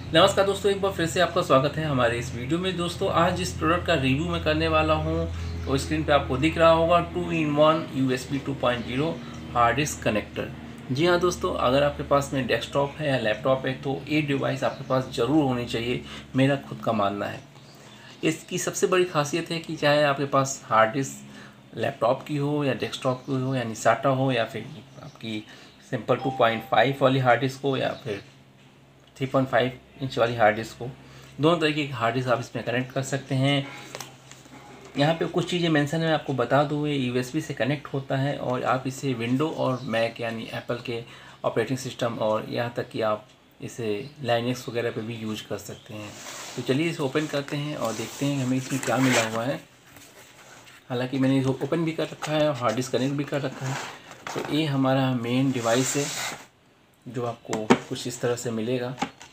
नमस्कार दोस्तों, एक बार फिर से आपका स्वागत है हमारे इस वीडियो में। दोस्तों आज जिस प्रोडक्ट का रिव्यू मैं करने वाला हूं वो स्क्रीन पे आपको दिख रहा होगा 2-in-1 USB 2.0 hard disk connector. जी हाँ दोस्तों, अगर आपके पास में डेस्कटॉप है या लैपटॉप है तो ये डिवाइस आपके पास ज़रूर होनी चाहिए, मेरा खुद का मानना है। इसकी सबसे बड़ी खासियत है कि चाहे आपके पास हार्ड डिस्क लैपटॉप की हो या डेस्कटॉप की हो, यानी साटा हो, या फिर आपकी सिंपल 2.5 वाली हार्ड डिस्क हो, या फिर 3.5 इंच वाली हार्ड डिस्क को, दोनों तरीके की हार्ड डिस्क आप इसमें कनेक्ट कर सकते हैं। यहाँ पे कुछ चीज़ें मेंशन है, मैं आपको बता दूँ। ये यूएसबी से कनेक्ट होता है और आप इसे विंडो और मैक यानी एप्पल के ऑपरेटिंग सिस्टम और यहाँ तक कि आप इसे लाइनेक्स वगैरह पे भी यूज कर सकते हैं। तो चलिए इसे ओपन करते हैं और देखते हैं हमें इसमें क्या मिला हुआ है। हालांकि मैंने इसे ओपन भी कर रखा है और हार्ड डिस्क कनेक्ट भी कर रखा है। तो ये हमारा मेन डिवाइस है जो आपको कुछ इस तरह से मिलेगा।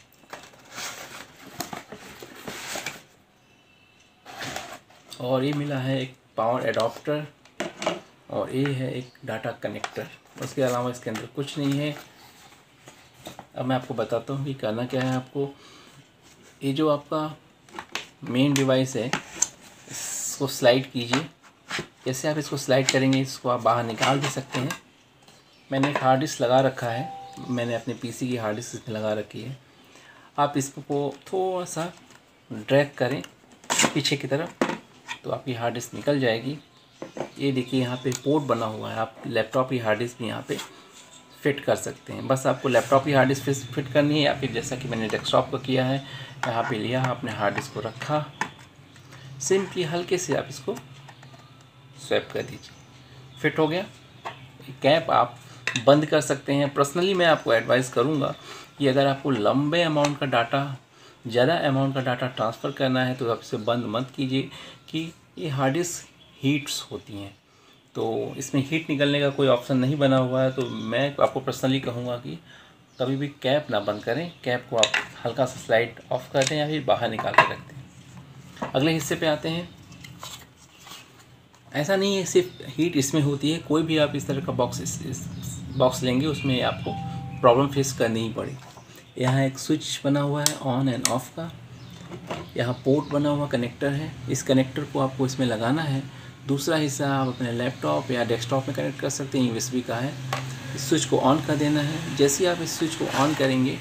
और ये मिला है एक पावर एडाप्टर और ये है एक डाटा कनेक्टर। उसके अलावा इसके अंदर कुछ नहीं है। अब मैं आपको बताता हूँ कि करना क्या है आपको। ये जो आपका मेन डिवाइस है इसको स्लाइड कीजिए। जैसे आप इसको स्लाइड करेंगे इसको आप बाहर निकाल भी सकते हैं। मैंने एक हार्ड डिस्क लगा रखा है, मैंने अपने पीसी की हार्ड डिस्क लगा रखी है। आप इसको थोड़ा सा ड्रैग करें पीछे की तरफ तो आपकी हार्ड डिस्क निकल जाएगी। ये देखिए यहाँ पे पोर्ट बना हुआ है, आप लैपटॉप की हार्ड डिस्क भी यहाँ पे फिट कर सकते हैं। बस आपको लैपटॉप की हार्ड डिस्क फिट करनी है या फिर जैसा कि मैंने डेस्कटॉप को किया है, यहाँ पे लिया अपने हार्ड डिस्क को रखा, सिंपली हल्के से आप इसको स्वैप कर दीजिए, फिट हो गया। कैप आप बंद कर सकते हैं। पर्सनली मैं आपको एडवाइस करूँगा कि अगर आपको लंबे अमाउंट का डाटा, ज़्यादा अमाउंट का डाटा ट्रांसफ़र करना है तो आप इसे बंद मत कीजिए कि ये हार्ड डिस्क हीट्स होती हैं, तो इसमें हीट निकलने का कोई ऑप्शन नहीं बना हुआ है। तो मैं आपको पर्सनली कहूँगा कि कभी भी कैप ना बंद करें, कैप को आप हल्का सा स्लाइड ऑफ कर दें या फिर बाहर निकाल के रख दें। अगले हिस्से पे आते हैं। ऐसा नहीं है सिर्फ हीट इसमें होती है, कोई भी आप इस तरह का बॉक्स लेंगे उसमें आपको प्रॉब्लम फेस करनी ही पड़ेगी। यहाँ एक स्विच बना हुआ है ऑन एंड ऑफ का, यहाँ पोर्ट बना हुआ कनेक्टर है, इस कनेक्टर को आपको इसमें लगाना है। दूसरा हिस्सा आप अपने लैपटॉप या डेस्कटॉप में कनेक्ट कर सकते हैं, यूएसबी का है। इस स्विच को ऑन कर देना है। जैसे ही आप इस स्विच को ऑन करेंगे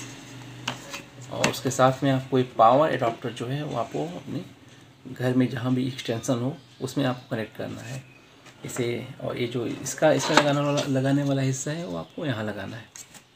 और उसके साथ में आपको एक पावर एडाप्टर जो है वो आपको अपने घर में जहाँ भी एक्सटेंशन हो उसमें आपको कनेक्ट करना है इसे। और ये जो इसका लगाने वाला हिस्सा है वो आपको यहाँ लगाना है,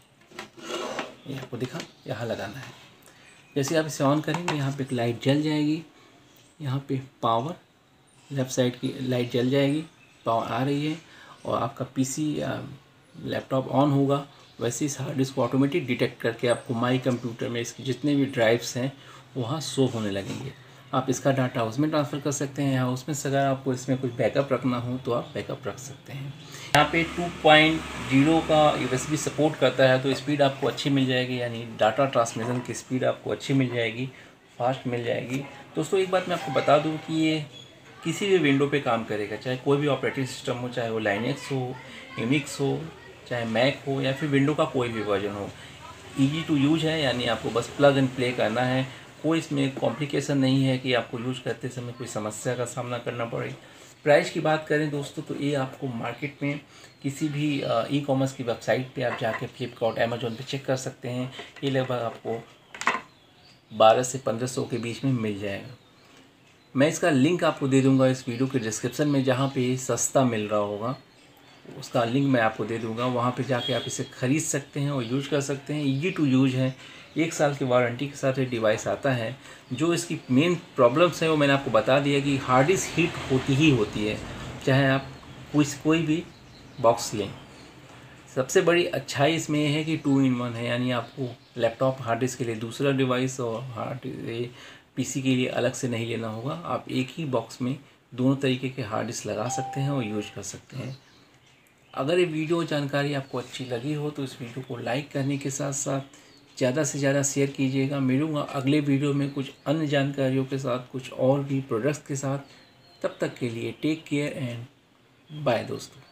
ये आपको दिखा, यहाँ लगाना है। जैसे आप इसे ऑन करेंगे यहाँ पे एक लाइट जल जाएगी, यहाँ पे पावर लेफ़्ट साइड की लाइट जल जाएगी, पावर आ रही है और आपका पीसी या लैपटॉप ऑन होगा। वैसे इस हार्ड डिस्क को ऑटोमेटिक डिटेक्ट करके आपको माई कंप्यूटर में इसके जितने भी ड्राइव्स हैं वहाँ शो होने लगेंगे। आप इसका डाटा उसमें ट्रांसफ़र कर सकते हैं या उसमें से अगर आपको इसमें कुछ बैकअप रखना हो तो आप बैकअप रख सकते हैं। यहाँ पे 2.0 का यूएसबी सपोर्ट करता है तो स्पीड आपको अच्छी मिल जाएगी, यानी डाटा ट्रांसमिशन की स्पीड आपको अच्छी मिल जाएगी, फास्ट मिल जाएगी। दोस्तों एक बात मैं आपको बता दूँ कि ये किसी भी विंडो पे काम करेगा, चाहे कोई भी ऑपरेटिंग सिस्टम हो, चाहे वो लाइनेक्स हो, यूनिक्स हो, चाहे मैक हो या फिर विंडो का कोई भी वर्जन हो। ईजी टू यूज है, यानी आपको बस प्लग एंड प्ले करना है। कोई इसमें कॉम्प्लिकेशन नहीं है कि आपको यूज करते समय कोई समस्या का सामना करना पड़े। प्राइस की बात करें दोस्तों तो ये आपको मार्केट में किसी भी ई कॉमर्स की वेबसाइट पे आप जाके फ्लिपकार्ट, अमेजोन पे चेक कर सकते हैं, ये लगभग आपको 1200 से 1500 के बीच में मिल जाएगा। मैं इसका लिंक आपको दे दूंगा इस वीडियो के डिस्क्रिप्शन में, जहाँ पे सस्ता मिल रहा होगा उसका लिंक मैं आपको दे दूंगा। वहाँ पे जाके आप इसे ख़रीद सकते हैं और यूज कर सकते हैं। ईजी टू यूज है, 1 साल की वारंटी के साथ ये डिवाइस आता है। जो इसकी मेन प्रॉब्लम्स है वो मैंने आपको बता दिया कि हार्ड डिस्क हीट होती ही होती है, चाहे आप कोई भी बॉक्स लें। सबसे बड़ी अच्छाई इसमें यह है कि 2-in-1 है, यानी आपको लैपटॉप हार्ड डिस्क के लिए दूसरा डिवाइस और पीसी के लिए अलग से नहीं लेना होगा। आप एक ही बॉक्स में दोनों तरीके के हार्ड डिस्क लगा सकते हैं और यूज कर सकते हैं। अगर ये वीडियो जानकारी आपको अच्छी लगी हो तो इस वीडियो को लाइक करने के साथ साथ ज़्यादा से ज़्यादा शेयर कीजिएगा। मिलूँगा अगले वीडियो में कुछ अन्य जानकारियों के साथ, कुछ और भी प्रोडक्ट्स के साथ। तब तक के लिए टेक केयर एंड बाय दोस्तों।